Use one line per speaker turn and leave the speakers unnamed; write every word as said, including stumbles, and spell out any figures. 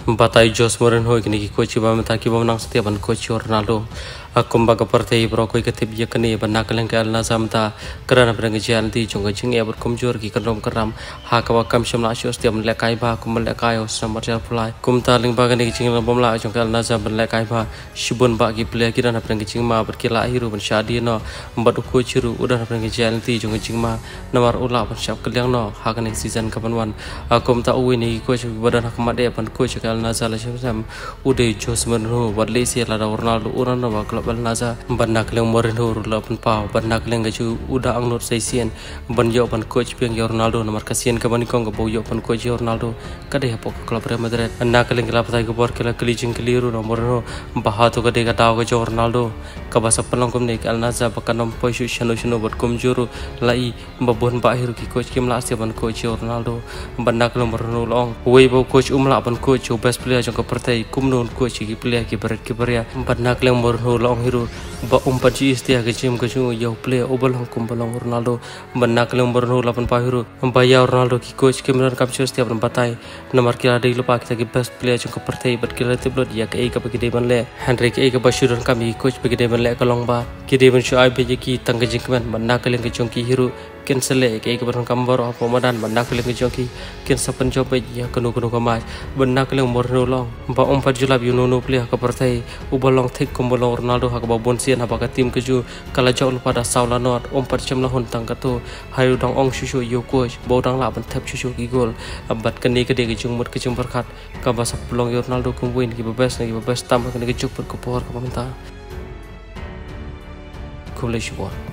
Batai Jos Mourinho kini ki coach ba mata ki bom nang setiap ban coach Ronaldo akum baga partai bro koi ketip ye kini ban nakaleng ke Al Nassr mata kerana berang jian ti jong jing ya berkumjur ki kendom keram ha ka wa kam sham la sho setiap ban lekai ba kum ban lekai os nomor jar pulai kum ta ling ba kini jing bom la jong Al Nassr ban lekai ba shibun ba ki player ki dan berang jing ma berkila hiru ban shadi no bat coach ru udah berang jian ti jong jing ma nomor ula ban syap keliang no ha kini season kapan wan akum ta uwi ni coach badan hakmat dia ban coach Al Nassr la sham ude Jos Mourinho wat le si la Ronaldo uran no ba Al Nassr ban nak leng Mourinho la pan pau ban nak leng ju uda ang not saisian ban yo ban coach piang Ronaldo nomor kasian ka ban kong bo yo pan coach Ronaldo kade ha pok club Real Madrid nak leng la patai ko bor kala kali jing keliru no Mourinho baha to kade ka taw ko Ronaldo ka basa pelong kum ne Al Nassr bakan nom poisu shano shano bat kum juru lai babon ba hiru ki coach kim la si ban coach Ronaldo ban nak leng Mourinho long wei bo coach umla ban coach best player jong ka partai kum non coach ki player ki berat ki beria ban nak leng Mourinho long hiru ba umpat ji istia ke jim ke ju yo player obal hong kum balong Ronaldo ban nak leng Mourinho lapan pa hiru ba ya Ronaldo ki coach kim non kapcho setiap ban batai nomor kira de lupa kita ki best player jong ka partai bat kira tiblot ya ke ka bagi de ban le Henrik e ka bashuran kami coach bagi de ban le ka long ba ki de ban shu ai be ki tang ke jing ban ban nak leng ke jong ki hiru ken sele ke ke ban kam baro apa madan ban nak leng ke jong ki ken sapan job ya kenu kenu ka mai ban nak leng Mourinho long ba umpat julab you no player ka partai ubalong thik kum balong Ronaldo ha ka bon sian ha ka tim ke ju kala jauh pada saula not umpat jam la hun tang ka to hayu dang ong shu shu yo coach bo dang la ban thap shu shu ki gol abat ke ni ke de ke jung mut ke jung berkat ka basa pelong Ronaldo kum win ki bebas ni bebas tam ke ni ke juk per ko por ka pamta kuleshuan